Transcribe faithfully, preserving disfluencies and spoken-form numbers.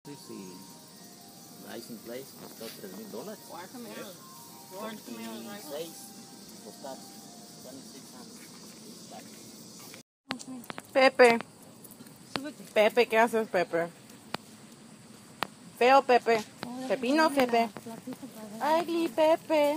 Sí, sí. License Place costó tres mil dólares. Why Camaros? Orange Camaros, right? seis costó Pepe. Pepe, ¿qué haces, Pepe? Feo, Pepe. Pepino, Pepe. Ugly, Pepe.